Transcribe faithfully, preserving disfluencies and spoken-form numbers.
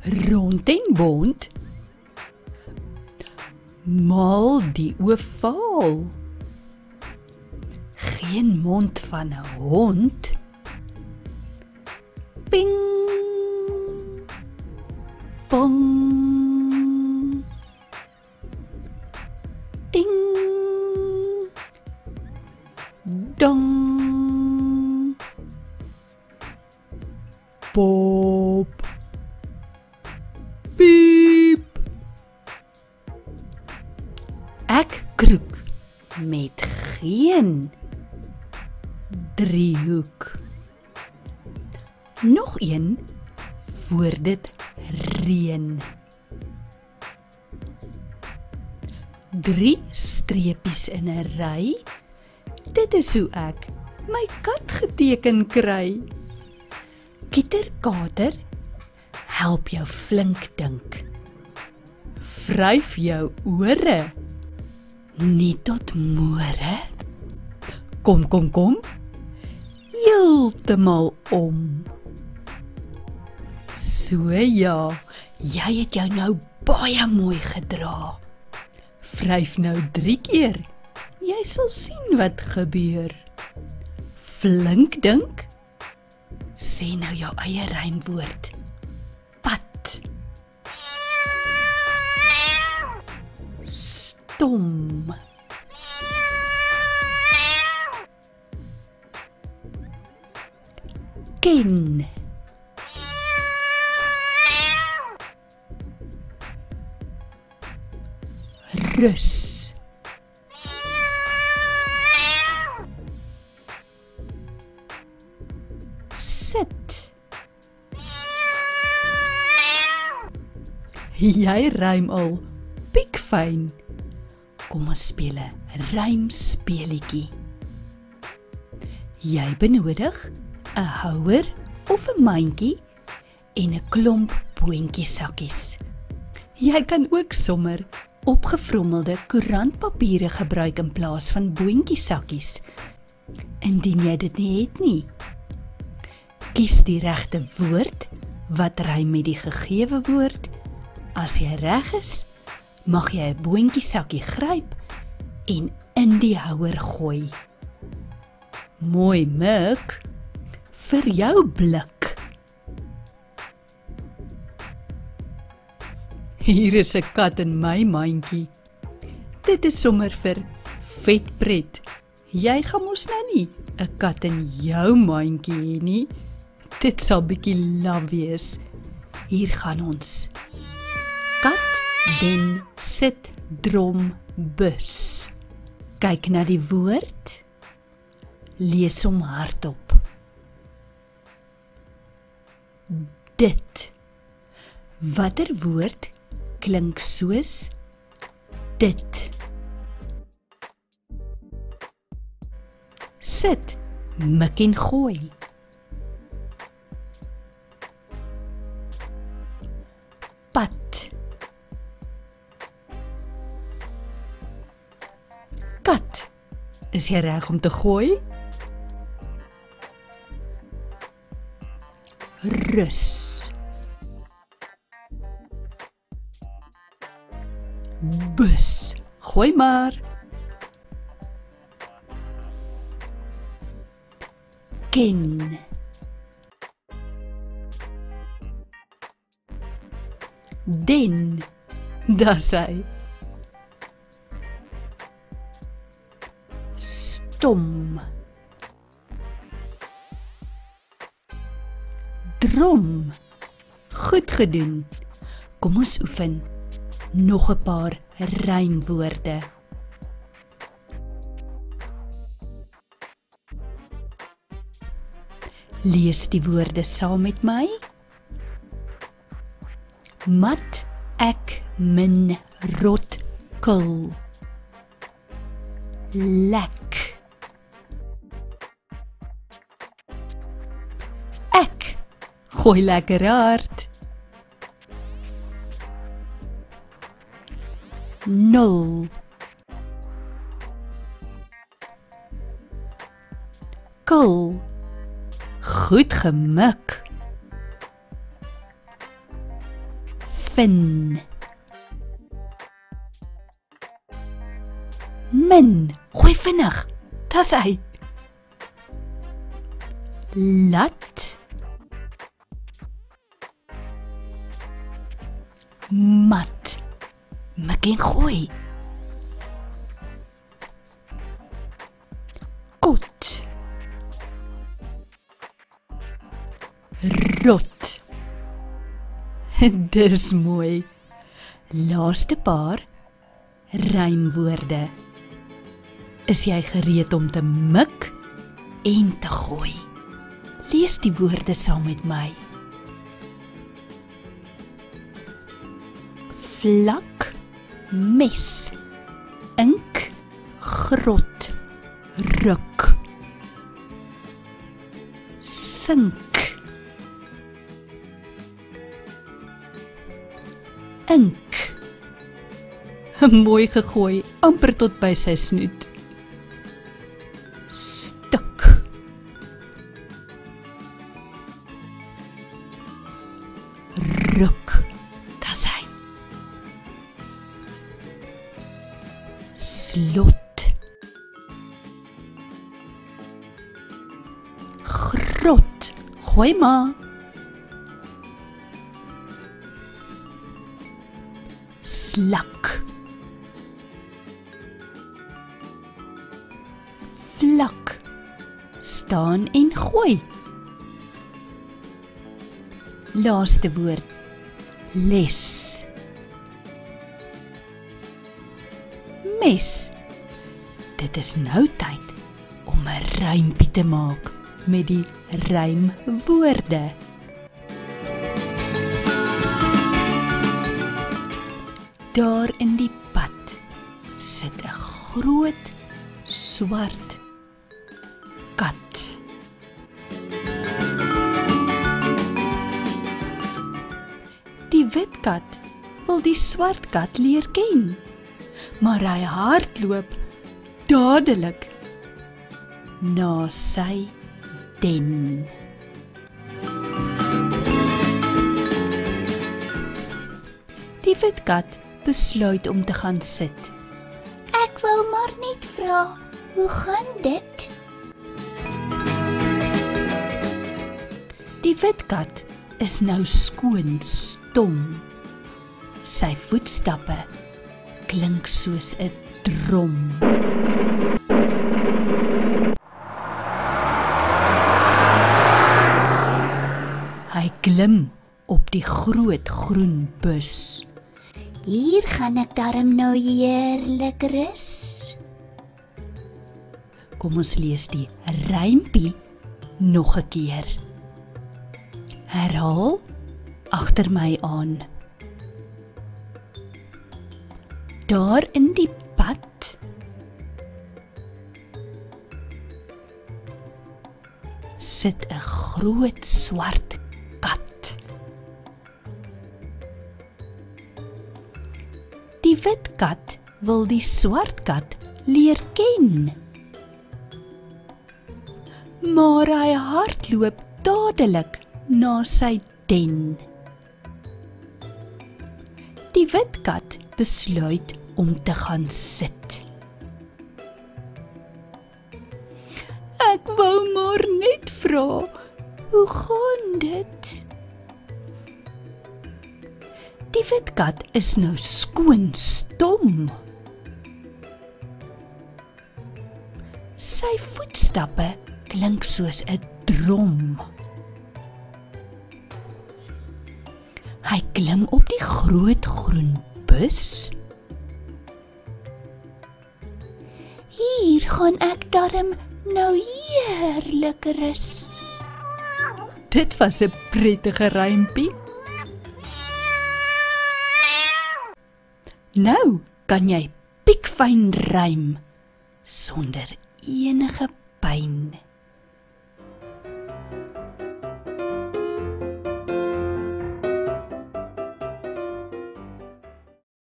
rond en bont, maal die ovaal. Geen mond van 'n hond. Ping, pong, ding, dong, pop, piep. Ek kroek met geen driehoek. Nog een voor dit reën. Drie streepies in 'n ry. Dit is hoe ek my kat geteken kry. Kieterkater, help jou flink dink. Vryf jou ore, nie tot môre. Kom, kom, kom, heeltemal om. So ja, jy het jou nou baie mooi gedra. Vryf nou drie keer, jy sal sien wat gebeur. Flink dink, sê nou jou eie rymwoord. Pad. Stom. Ken. Rus. Sit. Jy rym al piekfyn. Kom ons speel 'n rymspeletjie. Jy benodig 'n houer of 'n mandjie en 'n klomp boontjiesakkies. Jy kan ook sommer opgevrommelde koerantpapiere gebruik in plaas van boontjiesakkies, indien jy dit nie het nie. Kies die regte woord wat rym met die gegewe woord. As jy reg is, mag jy 'n boontjiesakkie gryp en in die houer gooi. Mooi mik vir jou blik. Hier is 'n kat in my mandjie. Dit is sommer vir vetpret. Jy gaan mos nou nie 'n kat in jou mandjie hê nie. Dit sal bietjie laf wees. Hier gaan ons. Kat, den, sit, drom, bus. Kyk na die woord. Lees hom hardop. Dit. Watter woord klink soos dit? Sit, mik en gooi. Pad. Kat, is jy reg om te gooi? Rus. Bus, gooi maar. Ken. Den, dis hy. Stom. Drom. Goed gedoen. Kom ons oefen nog 'n paar rymwoorde. Lees die woorde saam met my. Mat, ek, min, rot, kul. Lek. Ek, gooi lekker hard. Nul. Kul. Goed gemik. Vin. Min, gooi vinnig. Dis hy. Lat. Mat. Mik en gooi. Kot. Rot. Dis mooi. Laaste paar rymwoorde. Is jy gereed om te mik en te gooi? Lees die woorde saam met my. Vlak, mes, ink, grot, ruk, sink, ink, mooi gegooi, amper tot by sy snoet, stuk, ruk, dis hy. Slot, grot, gooi maar. Slak, vlak, staan en gooi. Laaste woord, les. Mes. Dit is nou tyd om 'n rympie te maak met die rymwoorde. Daar in die pad sit 'n groot swart kat. Die wit kat wil die swart kat leer ken, maar hy hardloop dadelik na sy den. Die wit kat besluit om te gaan sit. Ek wou maar net vra, hoe gaan dit? Die wit kat is nou skoon stom. Sy voetstappe klink soos 'n drom. Hy klim op die groot groen bus. Hier gaan ek darm nou heerlik rus. Kom ons lees die rympie nog 'n keer. Herhaal agter my aan. Daar in die pad sit 'n groot swart kat. Die wit kat wil die swart kat leer ken, maar hy hardloop dadelik na sy den. Die wit kat besluit om te gaan sit. Ek wou maar net vra, hoe gaan dit? Die wit kat is nou skoon stom. Sy voetstappe klink soos 'n drom. Hy klim op die groot groen bus. Hier gaan ek darm nou heerlik rus. Dit was 'n prettige rympie. Nou kan jy piekfyn rym sonder enige pyn.